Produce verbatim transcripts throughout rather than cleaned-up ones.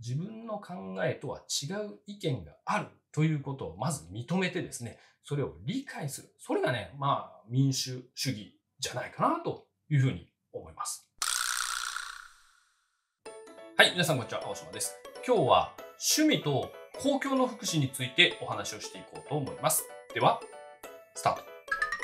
自分の考えとは違う意見があるということをまず認めてですね、それを理解する。それがね、まあ民主主義じゃないかなというふうに思います。はい、皆さんこんにちは、青島です。今日は趣味と公共の福祉についてお話をしていこうと思います。では、スタート。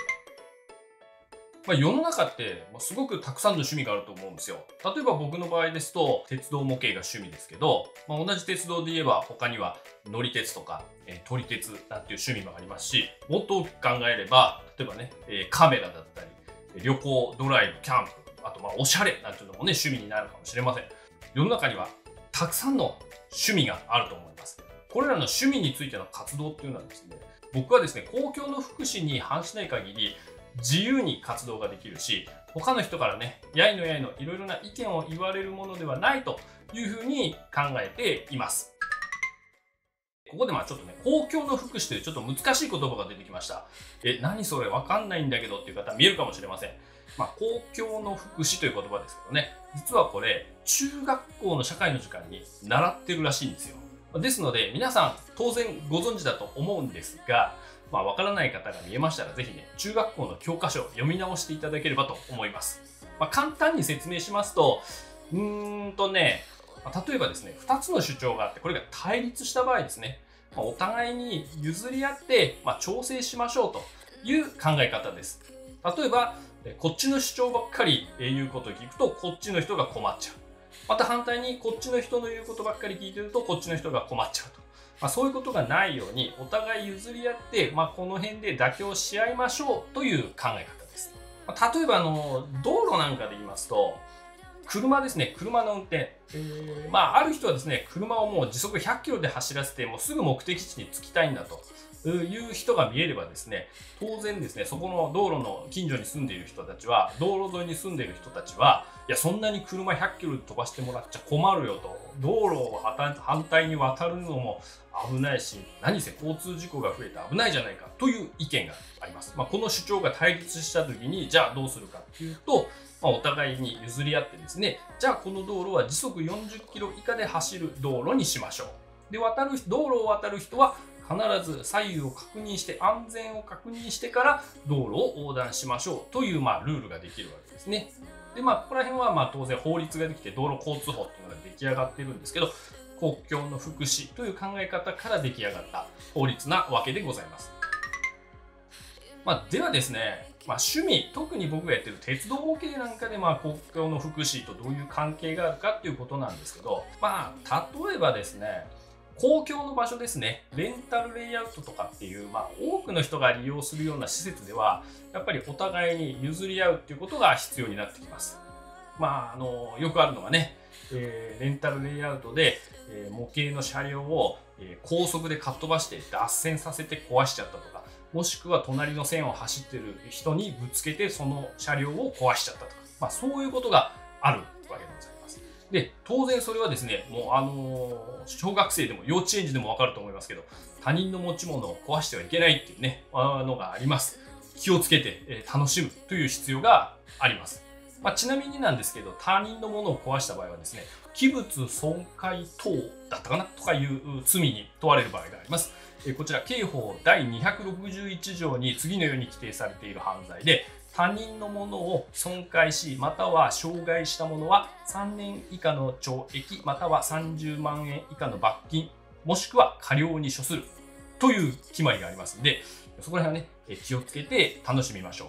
まあ、世の中ってすごくたくさんの趣味があると思うんですよ。例えば僕の場合ですと鉄道模型が趣味ですけど、まあ、同じ鉄道で言えば他には乗り鉄とか、えー、撮り鉄なんていう趣味もありますし、もっと大きく考えれば例えばね、えー、カメラだったり旅行、ドライブ、キャンプ、あとまあおしゃれなんていうのもね趣味になるかもしれません。世の中にはたくさんの趣味があると思います。これらの趣味についての活動っていうのはですね、僕はですね公共の福祉に反しない限り自由に活動ができるし、他の人からね、やいのやいのいろいろな意見を言われるものではないというふうに考えています。ここでまあちょっとね、公共の福祉というちょっと難しい言葉が出てきました。え、何それわかんないんだけどっていう方見えるかもしれません。まあ、公共の福祉という言葉ですけどね、実はこれ、中学校の社会の時間に習ってるらしいんですよ。ですので、皆さん当然ご存知だと思うんですが、まあ、わからない方が見えましたら、ぜひね、中学校の教科書を読み直していただければと思います。まあ、簡単に説明しますと、うーんとね、例えばですね、ふたつの主張があって、これが対立した場合ですね、まあ、お互いに譲り合って、まあ、調整しましょうという考え方です。例えば、こっちの主張ばっかり言うことを聞くと、こっちの人が困っちゃう。また反対に、こっちの人の言うことばっかり聞いてると、こっちの人が困っちゃうと。まあ、そういうことがないようにお互い譲り合って、まあ、この辺で妥協し合いましょうという考え方です。まあ、例えばあの道路なんかで言いますと、車ですね、車の運転、えーまあ、ある人はですね車をもう時速ひゃっキロで走らせてもうすぐ目的地に着きたいんだという人が見えればですね、当然ですね、そこの道路の近所に住んでいる人たちは、道路沿いに住んでいる人たちは、いやそんなに車ひゃっキロで飛ばしてもらっちゃ困るよと、道路を反対に渡るのも危ないし、何せ交通事故が増えて危ないじゃないかという意見があります。まあ、この主張が対立した時に、じゃあどうするかっていうと、まあ、お互いに譲り合ってですね、じゃあこの道路は時速よんじゅっキロ以下で走る道路にしましょう。で、渡る道路を渡る人は必ず左右を確認して、安全を確認してから道路を横断しましょうという、まあ、ルールができるわけですね。で、まあ、ここら辺はまあ当然法律ができて、道路交通法っていうのが出来上がってるんですけど、公共の福祉という考え方から出来上がった法律なわけでございます。まあ、ではですね、まあ、趣味、特に僕がやってる鉄道模型なんかで、まあ、公共の福祉とどういう関係があるかっていうことなんですけど、まあ、例えばですね、公共の場所ですね、レンタルレイアウトとかっていう、まあ、多くの人が利用するような施設では、やっぱりお互いに譲り合うっていうことが必要になってきます。まあ、あのよくあるのがね、えー、レンタルレイアウトで、えー、模型の車両を、えー、高速でかっ飛ばして脱線させて壊しちゃったとか、もしくは隣の線を走ってる人にぶつけてその車両を壊しちゃったとか、まあ、そういうことがあるわけでございます。で、当然それはですね、もうあのー、小学生でも幼稚園児でもわかると思いますけど、他人の持ち物を壊してはいけないっていうね、あのがあります。気をつけて、えー、楽しむという必要があります。まあ、ちなみになんですけど、他人のものを壊した場合はですね、器物損壊等だったかなとかいう罪に問われる場合があります。こちら刑法だいにひゃくろくじゅういち条に次のように規定されている犯罪で、他人のものを損壊しまたは傷害した者はさんねん以下の懲役またはさんじゅうまんえん以下の罰金もしくは科料に処するという決まりがありますので、そこら辺はね気をつけて楽しみましょう。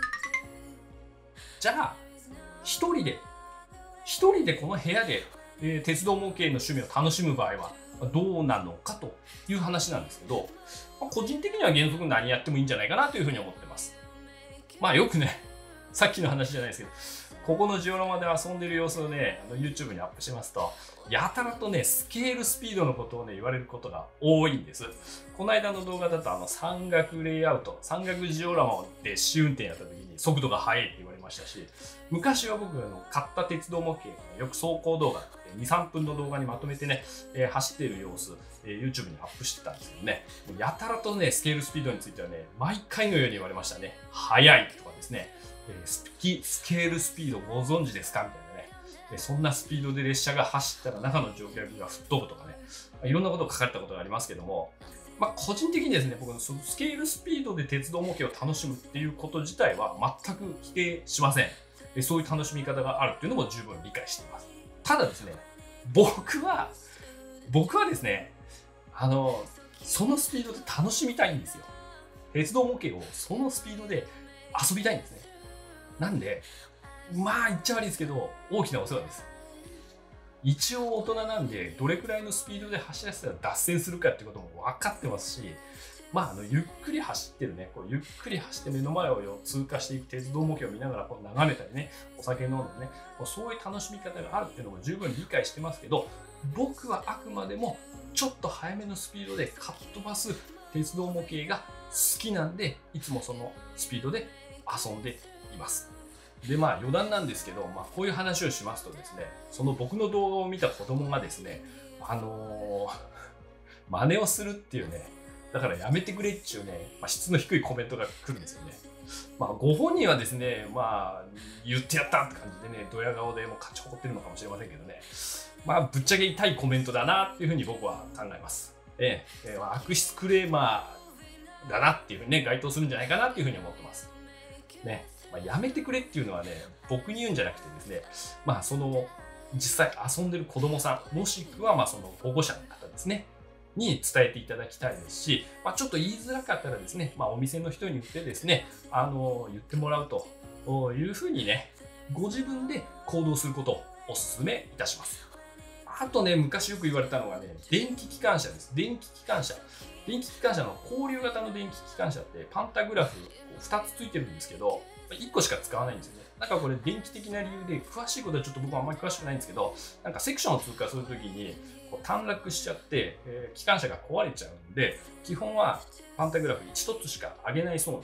じゃあ一人で一人でこの部屋で、えー、鉄道模型の趣味を楽しむ場合はどうなのかという話なんですけど、まあ、個人的には原則何やってもいいんじゃないかなというふうに思ってます。まあよくね、さっきの話じゃないですけど、ここのジオラマで遊んでる様子をね、あの YouTube にアップしますと、やたらとね、スケールスピードのことをね、言われることが多いんです。この間の動画だと、あの、山岳レイアウト、山岳ジオラマで試運転やった時に速度が速いって言われましたし、昔は僕が買った鉄道模型の、ね、よく走行動画に、さんぷんの動画にまとめてね、えー、走っている様子、えー、YouTube にアップしてたんですけどね、やたらとね、スケールスピードについてはね、毎回のように言われましたね。速いとかですね、えー、スキスケールスピードご存知ですかみたいなね、 でそんなスピードで列車が走ったら中の乗客が吹っ飛ぶとかね、いろんなことが書かれたことがありますけども、まあ、個人的にですね、僕のそのスケールスピードで鉄道模型を楽しむっていうこと自体は全く否定しません。でそういう楽しみ方があるっていうのも十分理解しています。ただですね、僕は、僕はですね、あの、そのスピードで楽しみたいんですよ。鉄道模型をそのスピードで遊びたいんですね。なんで、まあ言っちゃ悪いですけど、大きなお世話です。一応大人なんで、どれくらいのスピードで走らせたら脱線するかってことも分かってますし、まあ、あのゆっくり走ってるね、こうゆっくり走って目の前を通過していく鉄道模型を見ながらこう眺めたりね、お酒飲んでね、そういう楽しみ方があるっていうのも十分理解してますけど、僕はあくまでもちょっと速めのスピードでかっ飛ばす鉄道模型が好きなんで、いつもそのスピードで遊んでいます。でまあ余談なんですけど、まあ、こういう話をしますとですね、その僕の動画を見た子供がですね、あのー、真似をするっていうね、だからやめてくれっていうね、まあ、質の低いコメントが来るんですよね。まあ、ご本人はですね、まあ、言ってやったって感じでね、ドヤ顔でもう勝ち誇ってるのかもしれませんけどね、まあ、ぶっちゃけ痛いコメントだなっていうふうに僕は考えます。ええ、悪質クレーマーだなっていうふうにね、該当するんじゃないかなっていうふうに思ってます。ね。まあ、やめてくれっていうのはね、僕に言うんじゃなくてですね、まあ、その、実際遊んでる子供さん、もしくはまあその保護者の方ですね、に伝えていただきたいですし、まあ、ちょっと言いづらかったらですね、まあ、お店の人に言ってですね、あの言ってもらうというふうにね、ご自分で行動することをお勧めいたします。あとね、昔よく言われたのがね、電気機関車です。電気機関車。電気機関車の交流型の電気機関車ってパンタグラフふたつついてるんですけど、いっこしか使わないんですよね。なんかこれ電気的な理由で、詳しいことはちょっと僕はあんまり詳しくないんですけど、なんかセクションを通過するときにこう短絡しちゃって、えー、機関車が壊れちゃうんで、基本はパンタグラフひとつしか上げないそうなんです。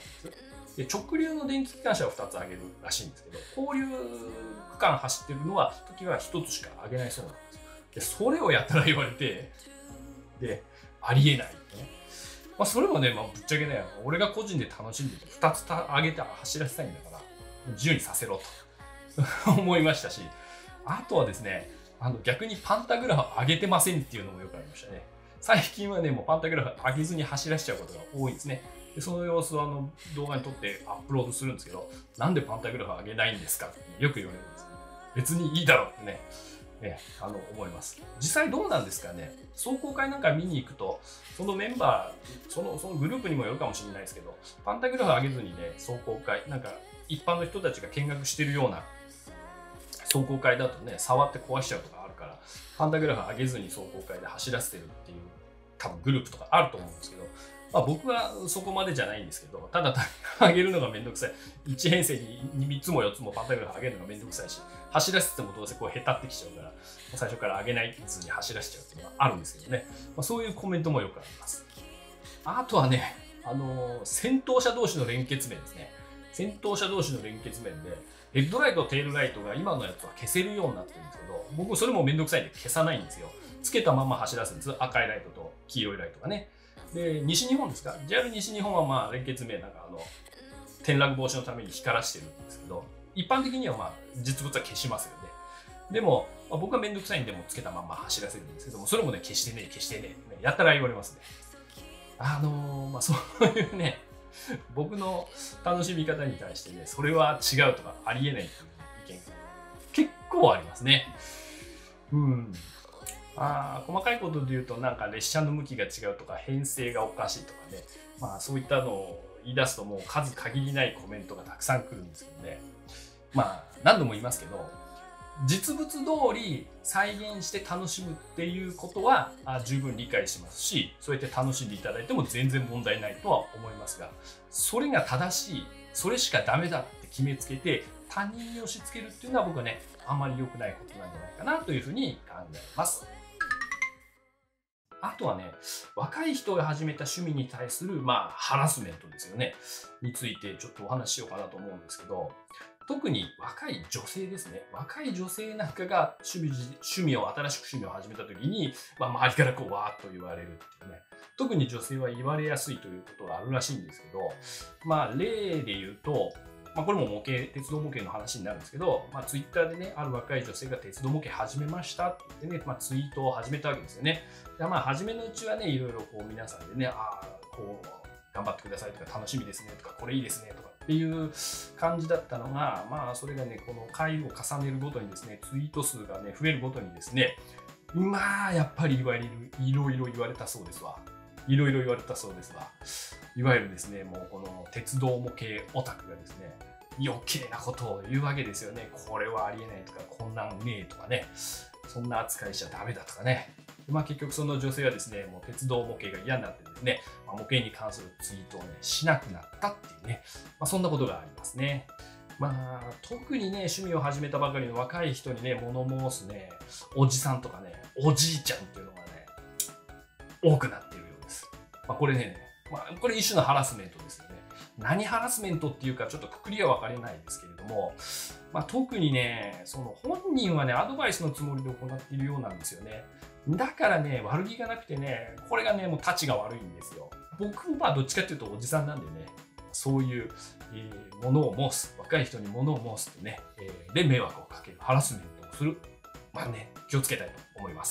で直流の電気機関車はふたつ上げるらしいんですけど、交流区間走ってるのは時はひとつしか上げないそうなんですよ。でそれをやったら言われて、でありえないってね。まあ、それもね、まあ、ぶっちゃけね、俺が個人で楽しんでてふたつ上げて走らせたいんだから、自由にさせろと思いましたし、あとはですね、あの逆にパンタグラフ上げてませんっていうのもよくありましたね。最近はね、もうパンタグラフ上げずに走らせちゃうことが多いですね。でその様子をあの動画に撮ってアップロードするんですけど、なんでパンタグラフ上げないんですかってよく言われるんです、ね。別にいいだろうってね、ねあの思います。実際どうなんですかね。壮行会なんか見に行くと、そのメンバー、そのそのグループにもよるかもしれないですけど、パンタグラフ上げずにね、壮行会、なんか一般の人たちが見学してるような壮行会だとね、触って壊しちゃうとかあるから、パンタグラフ上げずに壮行会で走らせてるっていう多分グループとかあると思うんですけど、まあ、僕はそこまでじゃないんですけど、ただ単に上げるのがめんどくさい。いち編成にみっつもよっつもパンタグラフ上げるのがめんどくさいし、走らせてもどうせこうへたってきちゃうから、最初から上げないずに走らせちゃうっていうのがあるんですけどね、まあ、そういうコメントもよくあります。あとはね、あのー、先頭車同士の連結面ですね。先頭車同士の連結面で、ヘッドライト、テールライトが今のやつは消せるようになってるんですけど、僕それもめんどくさいんで消さないんですよ。つけたまま走らすんです。赤いライトと黄色いライトがね。で、西日本ですか ?ジャル 西日本はまあ連結面なんかあの、転落防止のために光らしてるんですけど、一般的にはまあ実物は消しますよね。でも、まあ、僕はめんどくさいんでもうつけたまま走らせるんですけども、それもね、消してね消してねねやったら言われますね。あのー、まあそういうね、僕の楽しみ方に対してね、それは違うとかありえないっていう意見が結構ありますね。うん。あ細かいことで言うと、なんか列車の向きが違うとか、編成がおかしいとかね、まあそういったのを言い出すともう数限りないコメントがたくさん来るんですけどね。まあ何度も言いますけど、実物通り再現して楽しむっていうことは十分理解しますし、そうやって楽しんでいただいても全然問題ないとは思いますが、それが正しい、それしかダメだって決めつけて他人に押し付けるっていうのは僕はね、あんまり良くないことなんじゃないかなというふうに考えます。あとはね、若い人が始めた趣味に対する、まあ、ハラスメントですよね。についてちょっとお話ししようかなと思うんですけど、特に若い女性ですね。若い女性なんかが趣味、趣味を、新しく趣味を始めた時に、まあ、周りからこう、わーっと言われるっていうね。特に女性は言われやすいということがあるらしいんですけど、まあ、例で言うと、 まあ、これも模型、鉄道模型の話になるんですけど、まあ、ツイッターでね、ある若い女性が鉄道模型始めましたって言ってね、まあ、ツイートを始めたわけですよね。でまあ、初めのうちはね、いろいろこう皆さんでね、ああ、こう、頑張ってくださいとか、楽しみですねとか、これいいですねとかっていう感じだったのが、まあ、それがね、この回を重ねるごとにですね、ツイート数がね、増えるごとにですね、まあ、やっぱり言われる、いろいろ言われたそうですわ。いろいろ言われたそうですわ。いわゆるですね、もうこの鉄道模型オタクがですね、余計なことを言うわけですよね。これはありえないとか、こんなんねえとかね、そんな扱いしちゃダメだとかね。まあ結局その女性はですね、もう鉄道模型が嫌になってですね、まあ、模型に関するツイートをね、しなくなったっていうね、まあそんなことがありますね。まあ特にね、趣味を始めたばかりの若い人にね、物申すね、おじさんとかね、おじいちゃんっていうのがね、多くなっているようです。まあこれね、まあこれ一種のハラスメントですよね。何ハラスメントっていうかちょっとくくりは分かれないですけれども、まあ、特にね、その本人はね、アドバイスのつもりで行っているようなんですよね。だからね、悪気がなくてね、これがね、もう立ちが悪いんですよ。僕はどっちかっていうとおじさんなんでね、そういう、えー、ものを申す、若い人にものを申すってね、えー、で迷惑をかける、ハラスメントをする。まあね、気をつけたいと思います。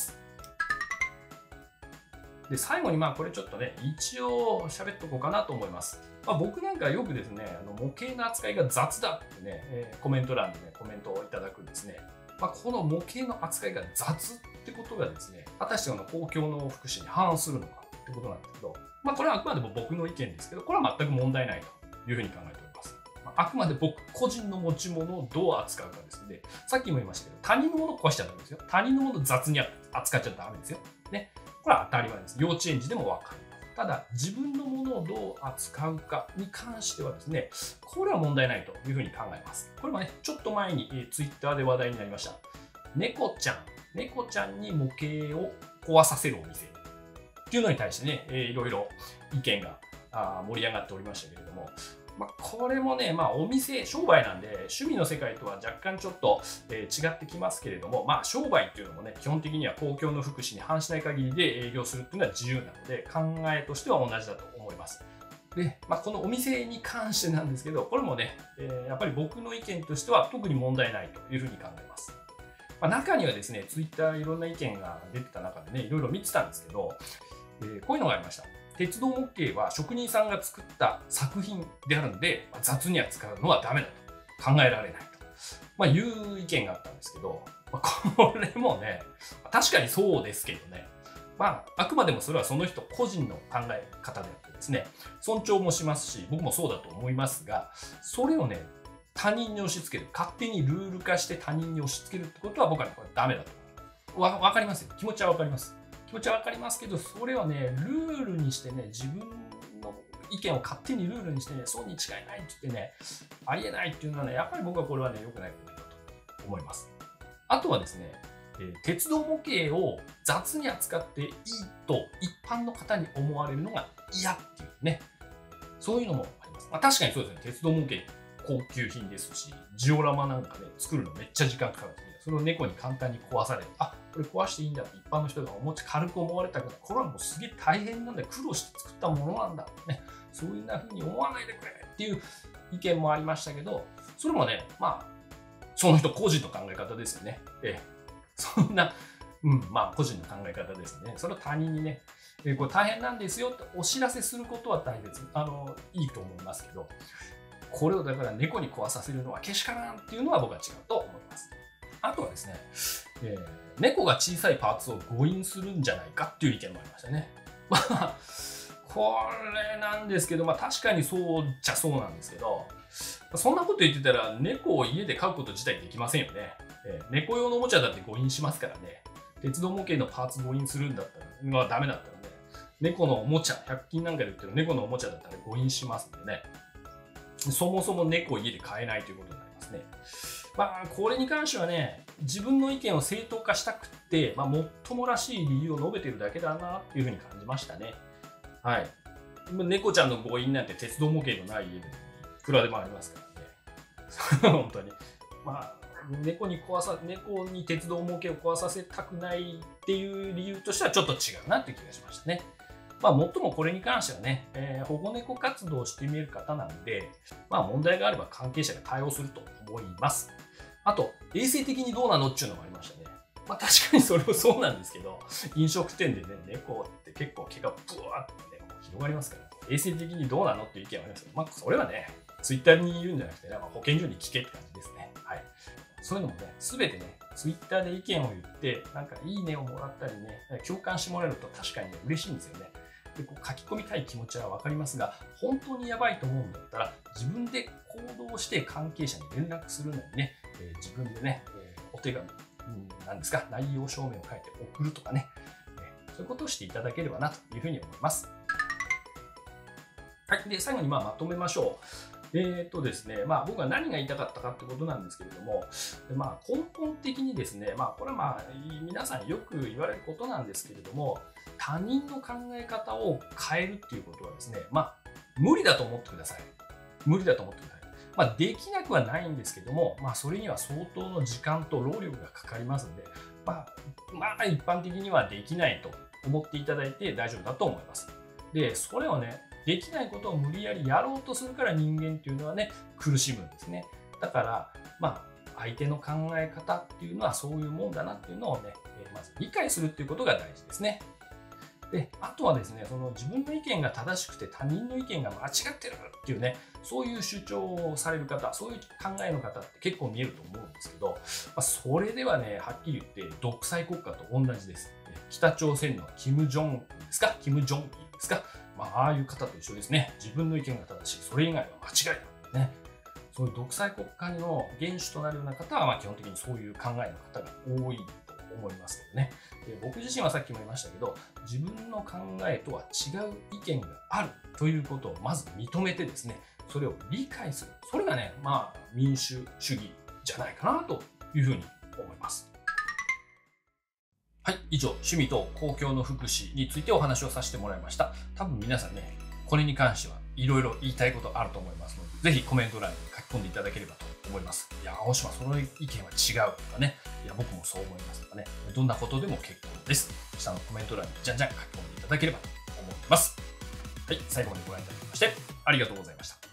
で、最後にまあこれちょっとね、一応喋っとこうかなと思います。まあ、僕なんかよくですね、あの模型の扱いが雑だってね、えー、コメント欄でね、コメントをいただくんですね。まあ、この模型の扱いが雑ってことがですね、果たしてこの公共の福祉に反するのかってことなんですけど、まあ、これはあくまでも僕の意見ですけど、これは全く問題ないというふうに考えております。まあ、あくまで僕個人の持ち物をどう扱うかですので、さっきも言いましたけど、他人のものを壊しちゃダメですよ。他人のものを雑に扱っちゃダメですよ。ね。これは当たり前です。幼稚園児でもわかる。ただ、自分のものをどう扱うかに関してはですね、これは問題ないというふうに考えます。これもね、ちょっと前に、えー、ツイッターで話題になりました。猫ちゃん、猫ちゃんに模型を壊させるお店っていうのに対してね、えー、いろいろ意見があ盛り上がっておりましたけれども、まあ、これもね、まあ、お店、商売なんで、趣味の世界とは若干ちょっと、えー、違ってきますけれども、まあ、商売っていうのもね、基本的には公共の福祉に反しない限りで営業するっていうのは自由なので、考えとしては同じだと思います。で、まあ、このお店に関してなんですけど、これもね、えー、やっぱり僕の意見としては特に問題ないというふうに考えます。まあ、中にはですね、ツイッターいろんな意見が出てた中でね、いろいろ見てたんですけど、えー、こういうのがありました。鉄道模型は職人さんが作った作品であるので、まあ、雑に扱うのはダメだと考えられないと、まあ、いう意見があったんですけど、まあ、これもね、確かにそうですけどね、まあ、あくまでもそれはその人個人の考え方であってですね、尊重もしますし、僕もそうだと思いますが、それをね、他人に押し付ける、勝手にルール化して他人に押し付けるってことは僕はこれダメだと。わ、わかりますよ。気持ちはわかります。気持ちはわかりますけど、それはね、ルールにしてね、自分の意見を勝手にルールにしてね、そうに違いないって言ってね、ありえないっていうのはね、やっぱり僕はこれはね、良くないことだと思います。あとはですね、えー、鉄道模型を雑に扱っていいと一般の方に思われるのが嫌っていうね、そういうのもあります。まあ、確かにそうですね、鉄道模型高級品ですし、ジオラマなんかね、作るのめっちゃ時間かかるんですね。それを猫に簡単に壊される。あ、これ壊していいんだって一般の人がお持ち軽く思われたけど、これはもうすげえ大変なんだよ。苦労して作ったものなんだ。ね、そういう風に思わないでくれっていう意見もありましたけど、それもね、まあ、その人個人の考え方ですよね。ええ、そんな、うん、まあ個人の考え方ですね。それを他人にね、えこれ大変なんですよってお知らせすることは大切、あの、いいと思いますけど、これをだから猫に壊させるのはけしからんっていうのは僕は違うと思います。あとはですね、えー、猫が小さいパーツを誤飲するんじゃないかっていう意見もありましたね。まあ、これなんですけど、まあ確かにそうじゃそうなんですけど、そんなこと言ってたら猫を家で飼うこと自体できませんよね。えー、猫用のおもちゃだって誤飲しますからね。鉄道模型のパーツ誤飲するんだったら、まあダメだったらね、猫のおもちゃ、ひゃく均なんかで売ってる猫のおもちゃだったら誤飲しますんでね。そもそも猫を家で飼えないということになりますね。まあ、これに関してはね、自分の意見を正当化したくって、まあ、もっともらしい理由を述べてるだけだなっていうふうに感じましたね。はい。猫ちゃんの誤飲なんて鉄道模型のない家でいくらでもありますからね。本当に。まあ、猫に壊さ、猫に鉄道模型を壊させたくないっていう理由としてはちょっと違うなっていう気がしましたね。ままあ、もっともこれに関してはね、えー保護猫活動をしてみる方なんで、まあ、問題があれば関係者が対応すると思います。あと、衛生的にどうなのっていうのもありましたね。まあ、確かにそれもそうなんですけど、飲食店でね、猫って結構毛がブワーってね、広がりますから、衛生的にどうなのっていう意見はありますけど、まあ、それはね、ツイッターに言うんじゃなくて、ね、まあ、保健所に聞けって感じですね。はい。そういうのもね、すべてね、ツイッターで意見を言って、なんかいいねをもらったりね、共感してもらえると確かにね、嬉しいんですよね。でこう書き込みたい気持ちはわかりますが、本当にやばいと思うんだったら、自分で行動して関係者に連絡するのにね、えー自分でね、えーお手紙、うん、なんですか、内容証明を書いて送るとかね、えーそういうことをしていただければなというふうに思います。はい。で、最後にまあまとめましょう。えーとですね、まあ僕は何が言いたかったかってことなんですけれども、まあ根本的にですね、まあこれはまあ皆さんよく言われることなんですけれども、他人の考え方を変えるっていうことはですね、まあ無理だと思ってください。無理だと思ってください。まあできなくはないんですけども、まあそれには相当の時間と労力がかかりますので、まあ、まあ一般的にはできないと思っていただいて大丈夫だと思います。で、それをね、できないことを無理やりやろうとするから人間っていうのはね、苦しむんですね。だから、まあ、相手の考え方っていうのはそういうもんだなっていうのをね、えーまず理解するっていうことが大事ですね。で、あとはですね、その自分の意見が正しくて他人の意見が間違ってるっていうね、そういう主張をされる方、そういう考えの方って結構見えると思うんですけど、まあ、それではね、はっきり言って独裁国家と同じです。北朝鮮のキム・ジョンですか、キム・ジョンイルですか、まあ、ああいう方と一緒ですね。自分の意見が正しい、それ以外は間違いだ。ね。そういう独裁国家の元首となるような方は、まあ、基本的にそういう考えの方が多いと思いますけどね。で僕自身はさっきも言いましたけど、自分の考えとは違う意見があるということをまず認めてですね、それを理解する。それがね、まあ、民主主義じゃないかなというふうに思います。はい、以上、趣味と公共の福祉についてお話をさせてもらいました。多分皆さんね、これに関してはいろいろ言いたいことあると思いますので、ぜひコメント欄に書き込んでいただければと思います。いや、青島、その意見は違うとかね、いや、僕もそう思いますとかね、どんなことでも結構です。下のコメント欄にじゃんじゃん書き込んでいただければと思います。はい、最後までご覧いただきまして、ありがとうございました。